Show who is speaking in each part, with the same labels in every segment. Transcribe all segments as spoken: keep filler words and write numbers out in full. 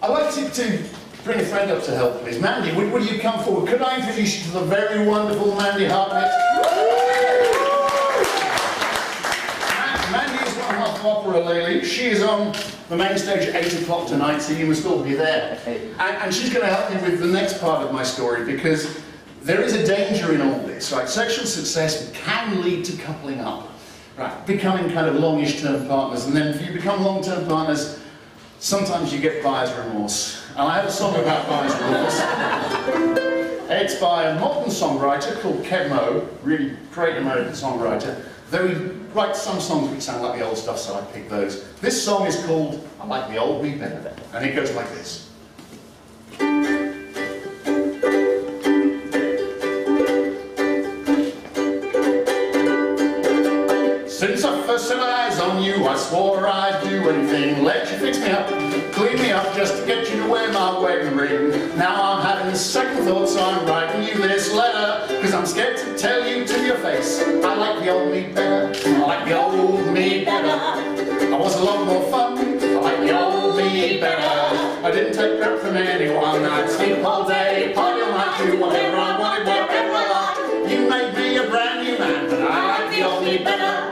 Speaker 1: I'd like to, to bring a friend up to help, please. Mandy, would, would you come forward? Could I introduce you to the very wonderful Mandy Hartnett? Mandy is one half of Opera Lily. She is on the main stage at eight o'clock tonight, so you must all be there. And, and she's going to help me with the next part of my story, because there is a danger in all this, right? Sexual success can lead to coupling up, right? Becoming kind of longish term partners, and then if you become long-term partners, sometimes you get buyer's remorse. And I have a song about buyer's remorse. It's by a modern songwriter called Kev Moe, really great American songwriter. Though he writes some songs which sound like the old stuff, so I picked those. This song is called I Like the Old Me Better, and it goes like this. Since I first set eyes on you, I swore I'd do anything. Let you fix me up, clean me up, just to get you to wear my wedding ring. Now I'm having second thoughts, so I'm writing you this letter, cause I'm scared to tell you to your face, I like the old me better, I like the old me better. I was a lot more fun, I like the old me better. I didn't take crap from anyone, I'd sleep all day, party all night, do whatever I wanted, wherever I liked. You made me a brand new man, but I like the old me better.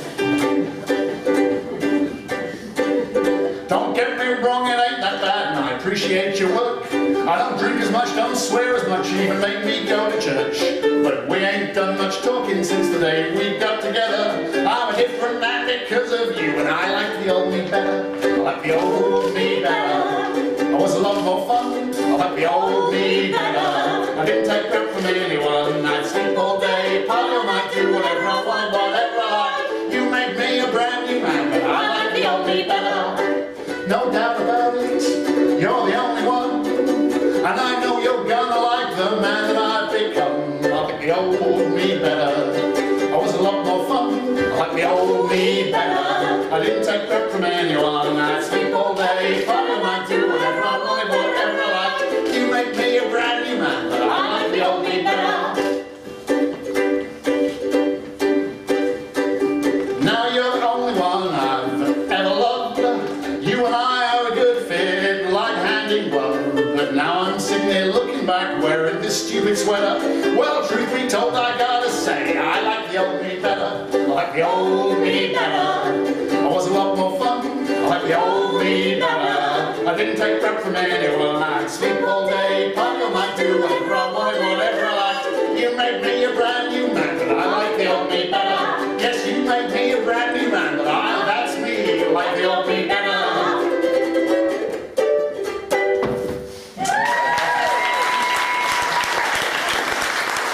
Speaker 1: Don't get me wrong, it ain't that bad, and I appreciate your work. I don't drink as much, don't swear as much, even make me go to church. But we ain't done much talking since the day we got together. I'm a different man because of you, and I like the old me better. I like the old me better. I was a lot more fun, I like the old me better. I didn't take crap from anyone, I'd sleep all day, party all night, do whatever I want, whatever I like. You made me a brand new man, but I like the old me better. No doubt about it, you're the only one, and I know you're gonna like the man that I've become. I like the old me better. I was a lot more fun, I like the old me better. I didn't take crap from anyone, I'd sleep all day, party all night, do whatever I wanted, whatever I liked. You make me a brand new man, but I like the old me better. Now you're the only one I've ever loved. You and I are a good fit, like hand in glove. But now I'm sitting there looking back, wearing this stupid sweater. Well, truth be told, I gotta say, I like the old me better. I like the old me better. I was a lot more fun, I like the old me better. I didn't take crap from anyone, I'd sleep all day, party all night, do whatever